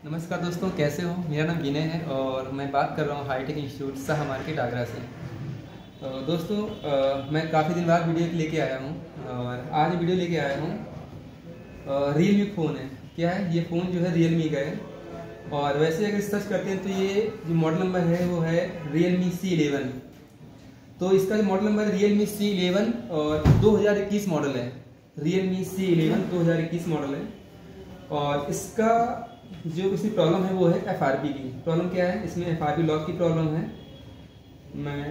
नमस्कार दोस्तों, कैसे हो। मेरा नाम विनय है और मैं बात कर रहा हूँ hi tech institute Shah market Agra से। दोस्तों मैं काफ़ी दिन बाद वीडियो लेके आया हूँ और आज वीडियो लेके आया हूँ। रियलमी फ़ोन है। क्या है ये फ़ोन जो है रियलमी का है और वैसे अगर सर्च करते हैं तो ये जो मॉडल नंबर है वो है रियलमी C11। तो इसका जो मॉडल नंबर है रियलमी C11 और 2021 मॉडल है। रियलमी C11 2021 मॉडल है और इसका जो इसमें प्रॉब्लम है वो है FRP की प्रॉब्लम। क्या है इसमें FRP लॉक की प्रॉब्लम है। मैं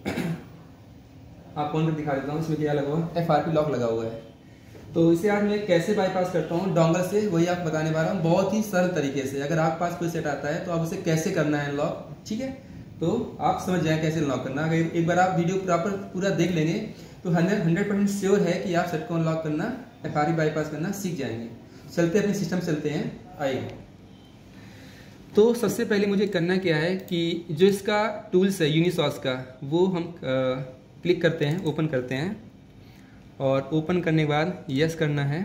आपको अंदर दिखा देता हूँ इसमें क्या लगा हुआ है। FRP लॉक लगा हुआ है। तो इसे आज मैं कैसे बाईपास करता हूँ डोंगल से, वही आप बताने वाला हूँ बहुत ही सरल तरीके से। अगर आपके पास कोई सेट आता है तो आप उसे कैसे करना है लॉक, ठीक है, तो आप समझ जाए कैसे लॉक करना। अगर एक बार आप वीडियो प्रॉपर पूरा देख लेंगे तो 100% श्योर है कि आप सेट को अनलॉक करना, FRP बाईपास करना सीख जाएंगे। चलते अपने सिस्टम चलते हैं, आइए। तो सबसे पहले मुझे करना क्या है कि जो इसका टूल्स है यूनिसॉस का वो हम क्लिक करते हैं, ओपन करते हैं और ओपन करने के बाद यस करना है।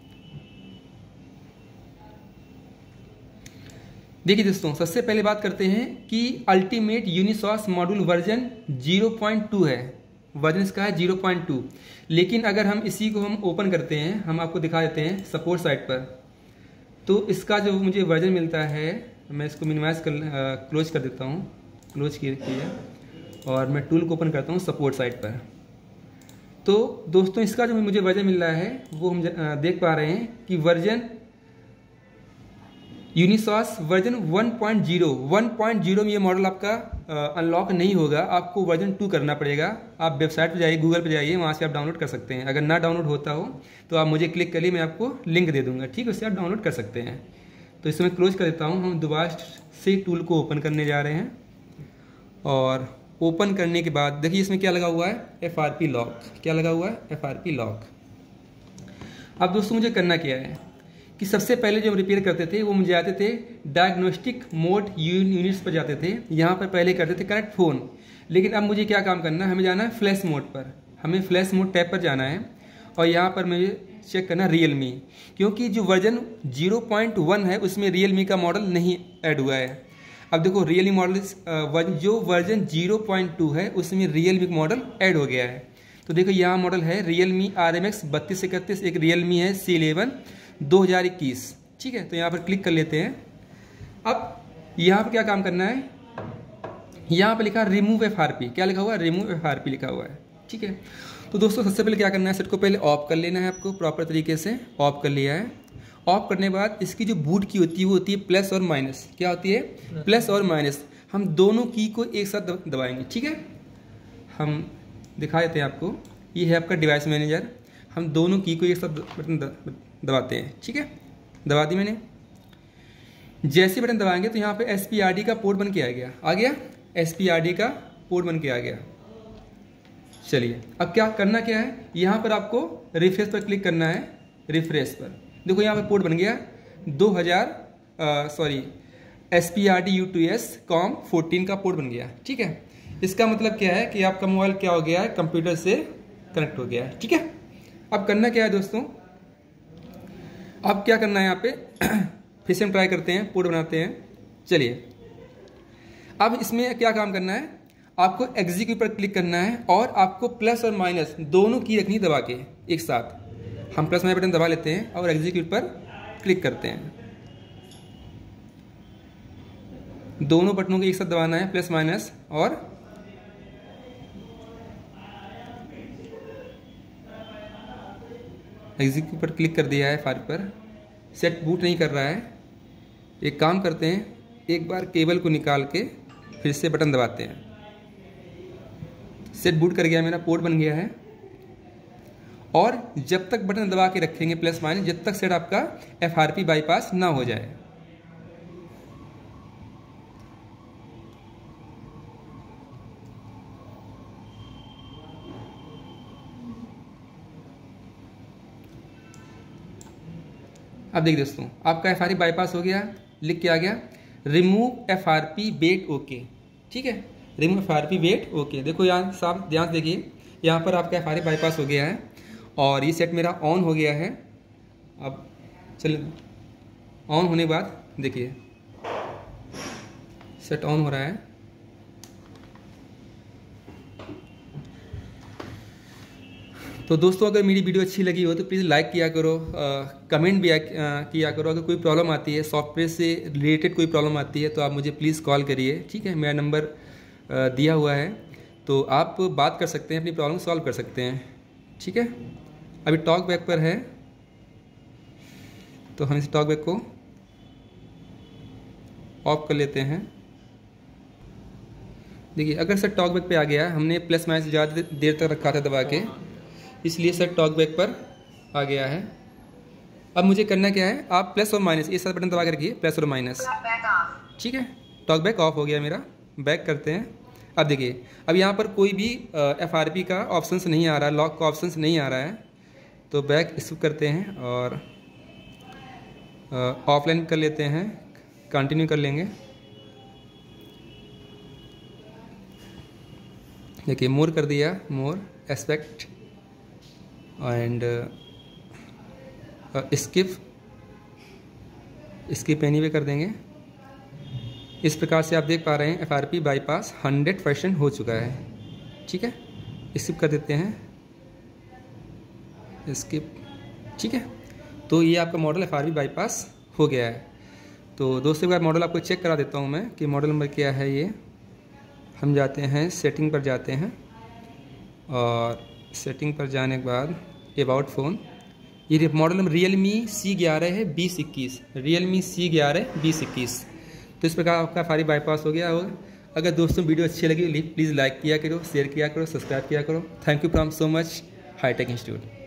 देखिए दोस्तों, सबसे पहले बात करते हैं कि अल्टीमेट यूनिसॉस मॉड्यूल वर्जन 0.2 है। वर्जन इसका है 0.2। लेकिन अगर हम इसी को हम ओपन करते हैं, हम आपको दिखा देते हैं सपोर्ट साइट पर, तो इसका जो मुझे वर्जन मिलता है, मैं इसको मिनिमाइज कर क्लोज कर देता हूँ, क्लोज किया और मैं टूल को ओपन करता हूँ सपोर्ट साइट पर। तो दोस्तों इसका जो मुझे वर्जन मिल रहा है वो हम देख पा रहे हैं कि वर्जन यूनिसॉस वर्जन 1.0 में ये मॉडल आपका अनलॉक नहीं होगा। आपको वर्जन 2 करना पड़ेगा। आप वेबसाइट पर जाइए, गूगल पर जाइए, वहाँ से आप डाउनलोड कर सकते हैं। अगर ना डाउनलोड होता हो तो आप मुझे क्लिक करिए, मैं आपको लिंक दे दूंगा, ठीक है, उससे आप डाउनलोड कर सकते हैं। तो इसे मैं क्लोज कर देता हूँ। हम दोबारा से टूल को ओपन करने जा रहे हैं और ओपन करने के बाद देखिए इसमें क्या लगा हुआ है, FRP लॉक। क्या लगा हुआ है, FRP लॉक। अब दोस्तों मुझे करना क्या है कि सबसे पहले जो हम रिपेयर करते थे वो मुझे जाते थे डायग्नोस्टिक मोड यूनिट्स पर जाते थे। यहाँ पर पहले करते थे कनेक्ट फ़ोन, लेकिन अब मुझे क्या काम करना है, हमें जाना है फ्लैश मोड पर। हमें फ्लैश मोड टैब पर जाना है और यहाँ पर मुझे चेक करना रियलमी, क्योंकि जो वर्जन 0.1 है उसमें रियलमी का मॉडल नहीं ऐड हुआ है। अब देखो रियलमी मॉडल जो वर्जन 0.2 है उसमें रियलमी मॉडल ऐड हो गया है। तो देखो यहाँ मॉडल है रियलमी RMX 3231, एक रियलमी है C11 2021, ठीक है। तो यहाँ पर क्लिक कर लेते हैं। अब यहाँ पर क्या काम करना है, यहाँ पर लिखा रिमूव FRP। क्या लिखा हुआ है, रिमूव FRP लिखा हुआ है, ठीक है। तो दोस्तों सबसे पहले क्या करना है, सेट को पहले ऑफ कर लेना है। आपको प्रॉपर तरीके से ऑफ कर लिया है। ऑफ करने के बाद इसकी जो बूट की होती है वो होती है प्लस और माइनस। क्या होती है, प्लस और माइनस। हम दोनों की को एक साथ दबाएंगे, ठीक है। हम दिखा देते हैं आपको, ये है आपका डिवाइस मैनेजर। हम दोनों की को एक साथ बटन दबाते हैं, ठीक है। दबा दी मैंने। जैसे बटन दबाएंगे तो यहाँ पे SPRD का पोर्ट बन के आ गया SPRD का पोर्ट बन के आ गया। चलिए अब क्या करना क्या है, यहाँ पर आपको रिफ्रेश पर क्लिक करना है। रिफ्रेश पर देखो यहाँ पर पोर्ट बन गया 2000 SPRD U2S COM14 का पोर्ट बन गया, ठीक है। इसका मतलब क्या है कि आपका मोबाइल क्या हो गया है, कंप्यूटर से कनेक्ट हो गया है, ठीक है। अब करना क्या है दोस्तों, अब क्या करना है यहाँ पे फिर से हम ट्राई करते हैं, पोर्ट बनाते हैं। चलिए अब इसमें क्या काम करना है, आपको एग्जीक्यूट पर क्लिक करना है और आपको प्लस और माइनस दोनों की रखनी दबा के एक साथ। हम प्लस माइनस बटन दबा लेते हैं और एग्जीक्यूट पर क्लिक करते हैं। दोनों बटनों को एक साथ दबाना है, प्लस माइनस, और एग्जीक्यूट पर क्लिक कर दिया है। फाइल पर सेट बूट नहीं कर रहा है। एक काम करते हैं, एक बार केबल को निकाल के फिर से बटन दबाते हैं। सेट बूट कर गया, मेरा पोर्ट बन गया है। और जब तक बटन दबा के रखेंगे प्लस माइनस, जब तक सेट आपका FRP बाईपास ना हो जाए। अब देखिए दोस्तों, आपका FRP बाईपास हो गया, लिख के आ गया रिमूव FRP वेट ओके, ठीक है। Remove FRP wait okay. देखो यहाँ साफ ध्यान देखिए, यहाँ पर आपका FRP बाईपास हो गया है और ये सेट मेरा ऑन हो गया है। अब चलिए ऑन होने के बाद देखिए सेट ऑन हो रहा है। तो दोस्तों अगर मेरी वीडियो अच्छी लगी हो तो प्लीज़ लाइक किया करो, कमेंट भी किया करो। अगर कोई प्रॉब्लम आती है, सॉफ्टवेयर से रिलेटेड कोई प्रॉब्लम आती है तो आप मुझे प्लीज़ कॉल करिए, ठीक है। मेरा नंबर दिया हुआ है, तो आप बात कर सकते हैं, अपनी प्रॉब्लम सॉल्व कर सकते हैं, ठीक है। अभी टॉक बैक पर है, तो हम इस टॉक बैक को ऑफ कर लेते हैं। देखिए अगर सर टॉक बैक पे आ गया, हमने प्लस माइनस ज़्यादा देर तक रखा था दबा के, इसलिए सर टॉक बैक पर आ गया है। अब मुझे करना क्या है, आप प्लस और माइनस ये सारा बटन दबा के रखिए, प्लस और माइनस, ठीक है। टॉक बैक ऑफ हो गया मेरा, बैक करते हैं। अब देखिए अब यहाँ पर कोई भी FRP का ऑप्शंस नहीं आ रहा, लॉक का ऑप्शंस नहीं आ रहा है, तो बैक स्किप करते हैं और ऑफलाइन कर लेते हैं, कंटिन्यू कर लेंगे। देखिए मोर कर दिया, more aspect and skip anyway कर देंगे। इस प्रकार से आप देख पा रहे हैं FRP बाईपास 100% हो चुका है, ठीक है। स्किप कर देते हैं, स्किप, ठीक है। तो ये आपका मॉडल FRP बाईपास हो गया है। तो दोस्तों एक बार मॉडल आपको चेक करा देता हूँ मैं कि मॉडल नंबर क्या है। ये हम जाते हैं सेटिंग पर, जाते हैं और सेटिंग पर जाने के बाद अबाउट फ़ोन, ये मॉडल नंबर Realme C11 है 2021, Realme C11 2021। तो इस प्रकार आपका FRP बाईपास हो गया होगा। अगर दोस्तों वीडियो अच्छी लगी प्लीज़ लाइक किया करो, शेयर किया करो, सब्सक्राइब किया करो। Thank you from so much hi tech institute.